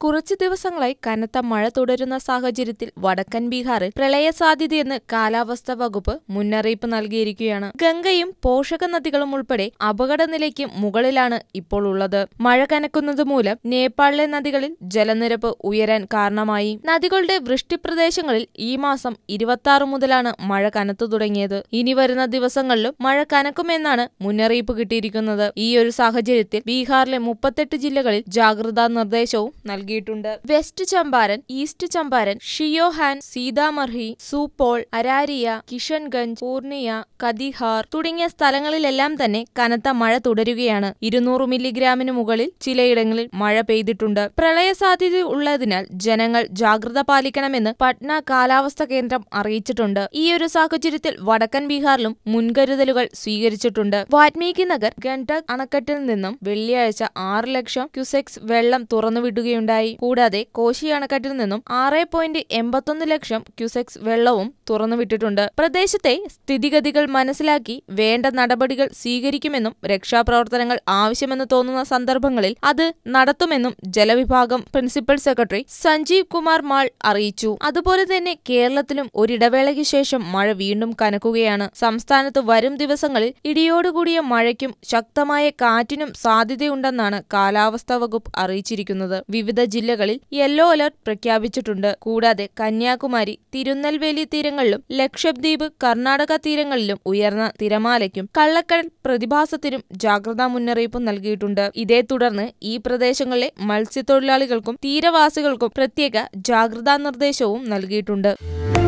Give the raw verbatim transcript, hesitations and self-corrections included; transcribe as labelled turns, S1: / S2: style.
S1: കുറച്ചു ദിവസങ്ങളായി കനത്ത മഴ തുടരുന്ന സാഹചര്യത്തിൽ വടക്കൻ ബീഹാറിൽ പ്രളയ സാധ്യതയെന്ന് കാലാവസ്ഥാ വകുപ്പ് മുന്നറിയിപ്പ് നൽകിയിരിക്കുകയാണ്. ഗംഗയും പോഷക നദികളും ഉൾപ്പെടെ അപകടനിലയ്ക്ക് മുകളിലാണ് ഇപ്പോൾ ഉള്ളത്. മഴ കനക്കുന്നതുമൂലം നേപ്പാളിലെ നദികളിൽ ജലനിരപ്പ് ഉയരാൻ കാരണമായി. നദികളുടെ വൃഷ്ടിപ്രദേശങ്ങളിൽ ഈ മാസം ഇരുപത്തി ആറ് മുതലാണ് മഴ കനത്തു തുടങ്ങിയത്. ഇനി വരുന്ന ദിവസങ്ങളിലും മഴ കനക്കുമെന്നാണ് മുന്നറിയിപ്പ് കിട്ടിയിരിക്കുന്നത്. ഈ ഒരു സാഹചര്യത്തിൽ ബീഹാറിലെ മുപ്പത്തെട്ട് ജില്ലകളിൽ ജാഗ്രതാ നിർദ്ദേശവും നൽകി. വെസ്റ്റ് ചമ്പാരൻ, ഈസ്റ്റ് ചമ്പാരൻ, ഷിയോഹാൻ, സീതാമർഹി, സൂപോൾ, അരാരിയ, കിഷൻഗഞ്ച്, പൂർണിയ, കതിഹാർ തുടങ്ങിയ സ്ഥലങ്ങളിലെല്ലാം തന്നെ കനത്ത മഴ തുടരുകയാണ്. ഇരുന്നൂറ് മില്ലിഗ്രാമിന് മുകളിൽ ചിലയിടങ്ങളിൽ മഴ പെയ്തിട്ടുണ്ട്. പ്രളയ സാധ്യത ഉള്ളതിനാൽ ജനങ്ങൾ ജാഗ്രത പാലിക്കണമെന്ന് പട്ന കാലാവസ്ഥാ കേന്ദ്രം അറിയിച്ചിട്ടുണ്ട്. ഈ ഒരു സാഹചര്യത്തിൽ വടക്കൻ ബീഹാറിലും മുൻകരുതലുകൾ സ്വീകരിച്ചിട്ടുണ്ട്. വാൽമീകി നഗർ ഗണ്ഡക് അണക്കെട്ടിൽ നിന്നും വെള്ളിയാഴ്ച ആറ് ലക്ഷം ക്യൂസെക്സ് വെള്ളം തുറന്നുവിടുകയുണ്ടായി. കൂടാതെ കോശി അണക്കെട്ടിൽ നിന്നും ആറ് പോയിന്റ് എൺപത്തൊന്ന് ലക്ഷം ക്യൂസെക്സ് വെള്ളവും തുറന്നുവിട്ടിട്ടുണ്ട്. പ്രദേശത്തെ സ്ഥിതിഗതികൾ മനസ്സിലാക്കി വേണ്ട നടപടികൾ സ്വീകരിക്കുമെന്നും രക്ഷാപ്രവർത്തനങ്ങൾ ആവശ്യമെന്ന് തോന്നുന്ന സന്ദർഭങ്ങളിൽ അത് നടത്തുമെന്നും ജലവിഭാഗം പ്രിൻസിപ്പൽ സെക്രട്ടറി സഞ്ജീവ് കുമാർ മാൾ അറിയിച്ചു. അതുപോലെ തന്നെ കേരളത്തിലും ഒരിടവേളയ്ക്ക് ശേഷം മഴ വീണ്ടും കനക്കുകയാണ്. സംസ്ഥാനത്ത് വരും ദിവസങ്ങളിൽ ഇടിയോടുകൂടിയ മഴയ്ക്കും ശക്തമായ കാറ്റിനും സാധ്യതയുണ്ടെന്നാണ് കാലാവസ്ഥാ വകുപ്പ് അറിയിച്ചിരിക്കുന്നത്. വിവിധ ജില്ലകളിൽ യെല്ലോ അലർട്ട് പ്രഖ്യാപിച്ചിട്ടുണ്ട്. കൂടാതെ കന്യാകുമാരി, തിരുനെൽവേലി തീരങ്ങളിലും ലക്ഷദ്വീപ്, കർണാടക തീരങ്ങളിലും ഉയർന്ന തിരമാലയ്ക്കും കള്ളക്കടൽ പ്രതിഭാസത്തിനും ജാഗ്രതാ മുന്നറിയിപ്പ് നൽകിയിട്ടുണ്ട്. ഇതേ തുടർന്ന് ഈ പ്രദേശങ്ങളിലെ മത്സ്യത്തൊഴിലാളികൾക്കും തീരവാസികൾക്കും പ്രത്യേക ജാഗ്രതാ നിർദ്ദേശവും നൽകിയിട്ടുണ്ട്.